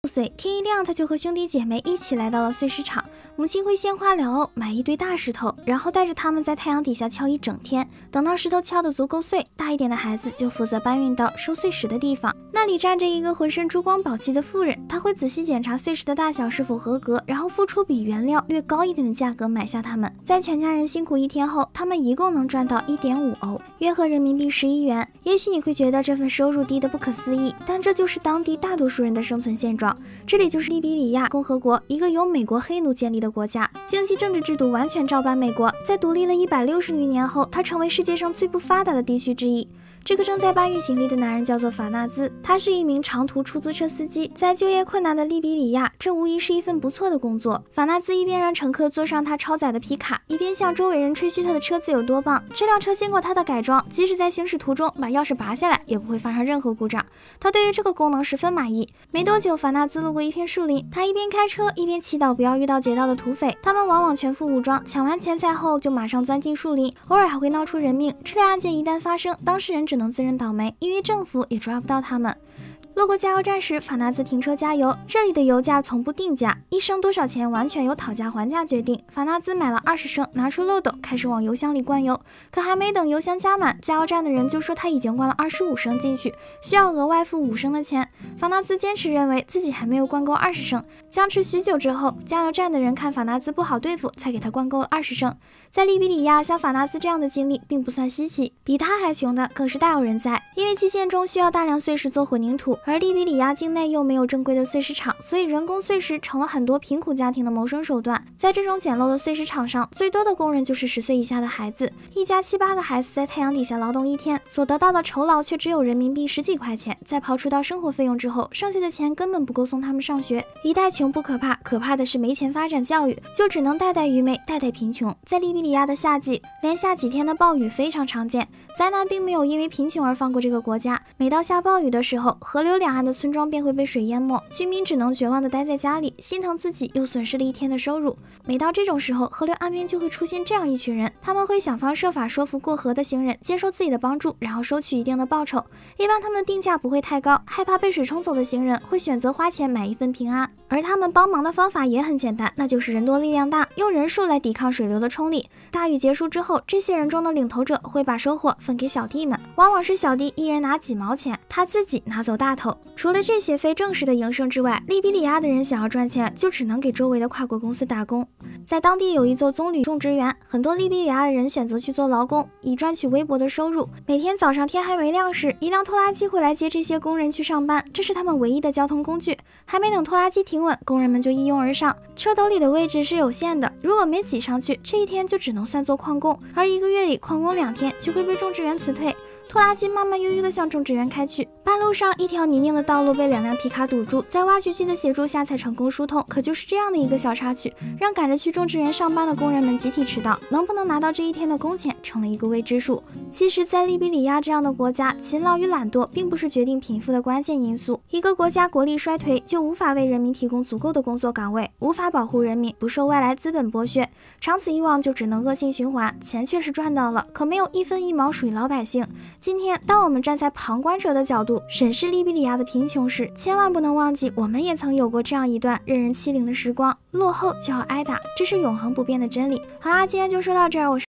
岁，天一亮，他就和兄弟姐妹一起来到了碎石场。母亲会鲜花缭鸥，买一堆大石头，然后带着他们在太阳底下敲一整天。等到石头敲得足够碎，大一点的孩子就负责搬运到收碎石的地方。那里站着一个浑身珠光宝气的妇人，她会仔细检查碎石的大小是否合格，然后付出比原料略高一点的价格买下它们。在全家人辛苦一天后，他们一共能赚到1.5欧，约合人民币11元。也许你会觉得这份收入低得不可思议，但这就是当地大多数人的生存现状。这里就是利比里亚共和国，一个由美国黑奴建立的国家，经济政治制度完全照搬美国。在独立了160余年后，它成为世界上最不发达的地区之一。这个正在搬运行李的男人叫做法纳兹，他是一名长途出租车司机。在就业困难的利比里亚，这无疑是一份不错的工作。法纳兹一边让乘客坐上他超载的皮卡，一边向周围人吹嘘他的车子有多棒。这辆车经过他的改装，即使在行驶途中把钥匙拔下来，也不会发生任何故障。他对于这个功能十分满意。没多久，法纳兹路过一片树林，他一边开车一边祈祷不要遇到劫道的土匪。他们往往全副武装，抢完钱财后就马上钻进树林，偶尔还会闹出人命。这类案件一旦发生，当事人只能自认倒霉，因为政府也抓不到他们。路过加油站时，法纳兹停车加油。这里的油价从不定价，1升多少钱完全由讨价还价决定。法纳兹买了20升，拿出漏斗开始往油箱里灌油。可还没等油箱加满，加油站的人就说他已经灌了25升进去，需要额外付5升的钱。法纳兹坚持认为自己还没有灌够20升。僵持许久之后，加油站的人看法纳兹不好对付，才给他灌够了20升。在利比里亚，像法纳兹这样的经历并不算稀奇，比他还穷的更是大有人在。因为基建中需要大量碎石做混凝土，而利比里亚境内又没有正规的碎石场，所以人工碎石成了很多贫苦家庭的谋生手段。在这种简陋的碎石场上，最多的工人就是10岁以下的孩子。一家7、8个孩子在太阳底下劳动一天，所得到的酬劳却只有人民币10几块钱。在刨除到生活费用之后，剩下的钱根本不够送他们上学。一代穷不可怕，可怕的是没钱发展教育，就只能代代愚昧，代代贫穷。在利比里亚的夏季，连下几天的暴雨非常常见。灾难并没有因为贫穷而放过这个国家。每到下暴雨的时候，河流两岸的村庄便会被水淹没，居民只能绝望地待在家里，心疼自己又损失了一天的收入。每到这种时候，河流岸边就会出现这样一群人，他们会想方设法说服过河的行人接受自己的帮助，然后收取一定的报酬。一般他们的定价不会太高，害怕被水冲走的行人会选择花钱买一份平安。而他们帮忙的方法也很简单，那就是人多力量大，用人数来抵抗水流的冲力。大雨结束之后，这些人中的领头者会把收获分给小弟们，往往是小弟一人拿几毛钱，他自己拿走大头。除了这些非正式的营生之外，利比里亚的人想要赚钱，就只能给周围的跨国公司打工。在当地有一座棕榈种植园，很多利比里亚的人选择去做劳工，以赚取微薄的收入。每天早上天还没亮时，一辆拖拉机会来接这些工人去上班，这是他们唯一的交通工具。还没等拖拉机停稳，工人们就一拥而上。车斗里的位置是有限的，如果没挤上去，这一天就只能算作旷工，而1个月里旷工2天就会被种植园辞退。拖拉机慢慢悠悠地向种植园开去，半路上一条泥泞的道路被2辆皮卡堵住，在挖掘机的协助下才成功疏通。可就是这样的一个小插曲，让赶着去种植园上班的工人们集体迟到，能不能拿到这一天的工钱成了一个未知数。其实在利比里亚这样的国家，勤劳与懒惰并不是决定贫富的关键因素。一个国家国力衰退，就无法为人民提供足够的工作岗位，无法保护人民不受外来资本剥削，长此以往就只能恶性循环。钱确实赚到了，可没有1分1毛属于老百姓。今天当我们站在旁观者的角度审视利比里亚的贫穷时，千万不能忘记我们也曾有过这样一段任人欺凌的时光。落后就要挨打，这是永恒不变的真理。好啦，今天就说到这儿，我是